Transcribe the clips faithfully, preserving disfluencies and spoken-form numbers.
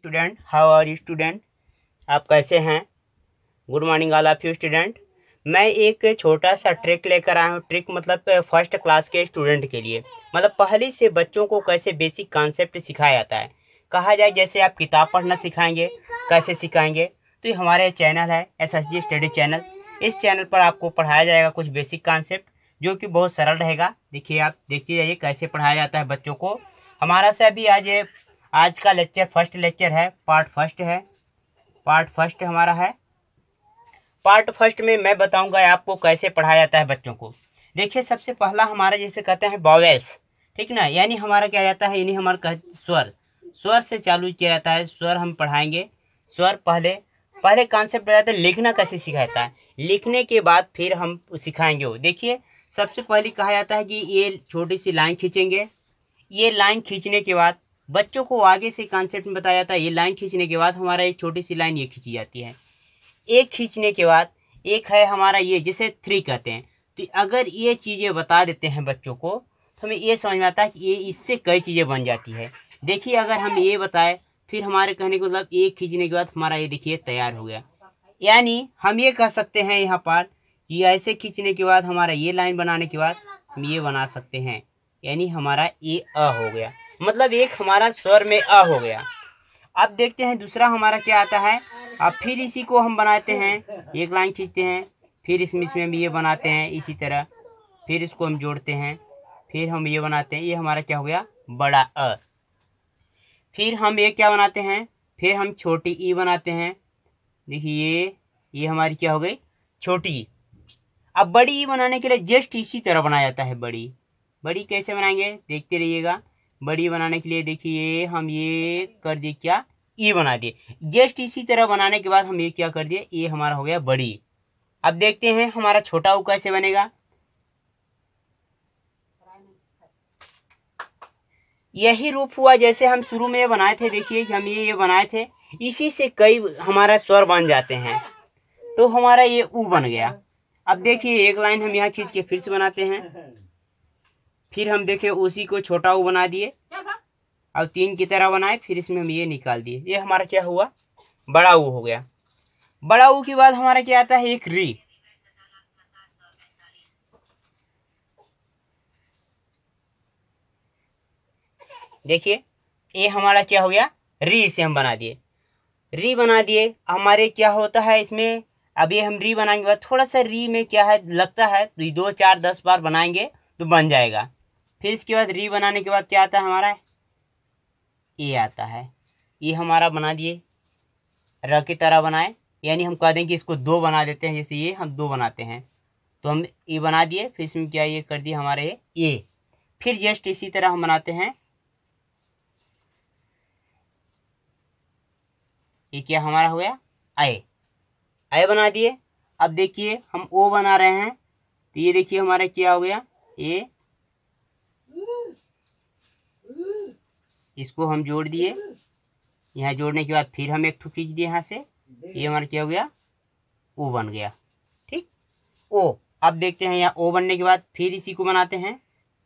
Student, how are you student? आप कैसे हैं? Good morning all of you student. मैं एक छोटा सा ट्रिक लेकर आया हूँ। ट्रिक मतलब फर्स्ट क्लास के स्टूडेंट के लिए, मतलब पहली से बच्चों को कैसे बेसिक कॉन्सेप्ट सिखाया जाता है। कहा जाए जैसे आप किताब पढ़ना सिखाएंगे, कैसे सिखाएंगे, तो ये हमारे चैनल है S S G study channel. इस चैनल पर आपको पढ़ाया जाएगा कुछ बेसिक कॉन्सेप्ट जो कि बहुत सरल रहेगा। देखिए, आप देखते जाइए कैसे पढ़ाया जाता है बच्चों को। हमारा से अभी आज ये आज का लेक्चर फर्स्ट लेक्चर है, पार्ट फर्स्ट है। पार्ट फर्स्ट हमारा है। पार्ट फर्स्ट में मैं बताऊंगा आपको कैसे पढ़ाया जाता है बच्चों को। देखिए, सबसे पहला हमारा जैसे कहते हैं वॉवेल्स, ठीक ना, यानी हमारा क्या जाता है, यानी हमारा स्वर स्वर से चालू किया जाता है। स्वर हम पढ़ाएंगे। स्वर पहले पहले कॉन्सेप्ट जाता है लिखना कैसे सिखाता है। लिखने के बाद फिर हम सिखाएंगे वो। देखिए, सबसे पहले कहा जाता है कि ये छोटी सी लाइन खींचेंगे। ये लाइन खींचने के बाद बच्चों को आगे से कॉन्सेप्ट में बताया जाता है। ये लाइन खींचने के बाद हमारा एक छोटी सी लाइन ये खींची जाती है। एक खींचने के बाद एक है हमारा ये जिसे थ्री कहते हैं। तो अगर ये चीज़ें बता देते हैं बच्चों को तो हमें ये समझ में आता है कि ये इससे कई चीज़ें बन जाती है। देखिए, अगर हम ये बताए फिर हमारे कहने का मतलब एक खींचने के बाद हमारा ये देखिए तैयार हो गया। यानी हम ये कह सकते हैं यहाँ पर कि ऐसे खींचने के बाद हमारा ये लाइन बनाने के बाद हम ये बना सकते हैं, यानी हमारा ये अ हो गया। मतलब एक हमारा स्वर में अ हो गया। अब देखते हैं दूसरा हमारा क्या आता है। अब फिर इसी को हम बनाते हैं, एक लाइन खींचते हैं, फिर इसमें इसमें हम ये बनाते हैं इसी तरह, फिर इसको हम जोड़ते हैं, फिर हम ये बनाते हैं। ये हमारा क्या हो गया, बड़ा अ। फिर हम ये क्या बनाते हैं, फिर हम छोटी ई बनाते हैं। देखिए, ये ये हमारी क्या हो गई, छोटी ई। अब बड़ी ई बनाने के लिए जस्ट इसी तरह बनाया जाता है। बड़ी बड़ी कैसे बनाएंगे देखते रहिएगा। बड़ी बनाने के लिए देखिए हम ये कर दिए, क्या ई बना दिए। जस्ट इसी तरह बनाने के बाद हम ये क्या कर दिए, ये हमारा हो गया बड़ी। अब देखते हैं हमारा छोटा ऊ कैसे बनेगा। यही रूप हुआ जैसे हम शुरू में ये बनाए थे। देखिए हम ये ये बनाए थे, इसी से कई हमारा स्वर बन जाते हैं। तो हमारा ये ऊ बन गया। अब देखिए, एक लाइन हम यहाँ खींच के फिर से बनाते हैं। फिर हम देखे उसी को छोटा ऊ बना दिए। अब तीन की तरह बनाए, फिर इसमें हम ये निकाल दिए। ये हमारा क्या हुआ, बड़ा ऊ हो गया। बड़ा ऊ के बाद हमारा क्या आता है, एक री। देखिए, ये हमारा क्या हो गया, री। इसे हम बना दिए, री बना दिए। हमारे क्या होता है इसमें, अब ये हम री बनाएंगे बाद थोड़ा सा री में क्या है लगता है, तो दो चार दस बार बनाएंगे तो बन जाएगा। फिर इसके बाद री बनाने के बाद क्या आता है हमारा, ये आता है। ये हमारा बना दिए, र की तरह बनाए, यानी हम कह दें कि इसको दो बना देते हैं। जैसे ये हम दो बनाते हैं तो हम ये बना दिए। फिर इसमें क्या ये कर दिया हमारे ये। फिर जस्ट इसी तरह हम बनाते हैं। ये क्या हमारा हो गया, आए। आए बना दिए। अब देखिए हम ओ बना रहे हैं, तो ये देखिए हमारा क्या हो गया, ये। इसको हम जोड़ दिए। यहाँ जोड़ने के बाद फिर हम एक ठू खींच दिए यहाँ से। ये हमारा क्या हो गया, ओ बन गया। ठीक, ओ। अब देखते हैं यहाँ ओ बनने के बाद फिर इसी को बनाते हैं।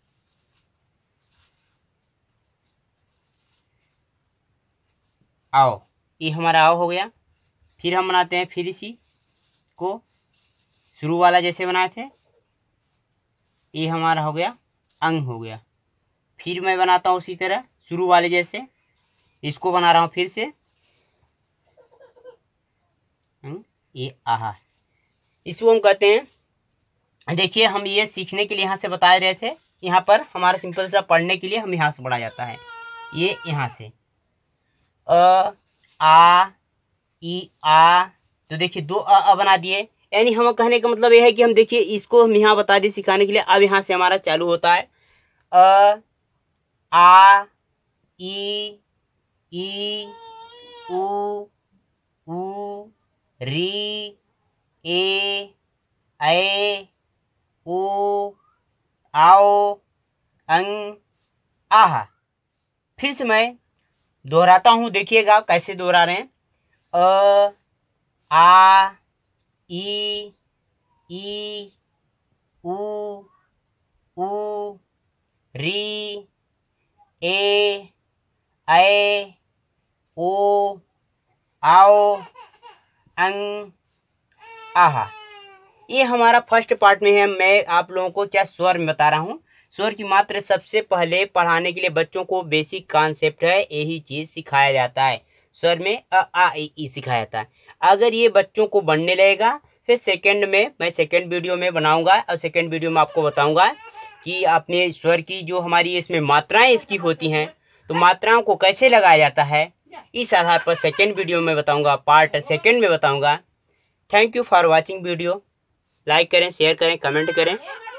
आओ, ये हमारा आओ हो गया। फिर हम बनाते हैं फिर इसी को शुरू वाला जैसे बनाए थे। ये हमारा हो गया अंग हो गया। फिर मैं बनाता हूँ उसी तरह शुरू वाले जैसे, इसको बना रहा हूँ फिर से। ये आहा, इसको हम कहते हैं। देखिए, हम ये सीखने के लिए यहाँ से बता रहे थे। यहाँ पर हमारा सिंपल सा पढ़ने के लिए हम यहाँ से पढ़ा जाता है। ये यहाँ से अ आ ई आ, तो देखिए दो अ, अ बना दिए। यानी हम कहने का मतलब ये है कि हम देखिए इसको हम यहाँ बता दिए सिखाने के लिए। अब यहाँ से हमारा चालू होता है अ आ ई ई उ ऊ री ए ऐ ओ आओ अंग आहा। फिर से मैं दोहराता हूँ, देखिएगा कैसे दोहरा रहे हैं। अ आ ई ई उ ऊ री ए ऐ ओ, आओ, अंग, आहा। ये हमारा फर्स्ट पार्ट में है। मैं आप लोगों को क्या स्वर में बता रहा हूँ। स्वर की मात्रा सबसे पहले पढ़ाने के लिए बच्चों को बेसिक कॉन्सेप्ट है, यही चीज सिखाया जाता है। स्वर में अ आ इ ई सिखाया जाता है। अगर ये बच्चों को बढ़ने लगेगा, फिर सेकंड में मैं सेकंड वीडियो में बनाऊंगा और सेकंड वीडियो में आपको बताऊंगा कि आपने स्वर की जो हमारी इसमें मात्राएं इसकी होती हैं, तो मात्राओं को कैसे लगाया जाता है, इस आधार पर सेकंड वीडियो में बताऊंगा, पार्ट सेकंड में बताऊंगा। Thank you for watching video. Like करें, शेयर करें, कमेंट करें।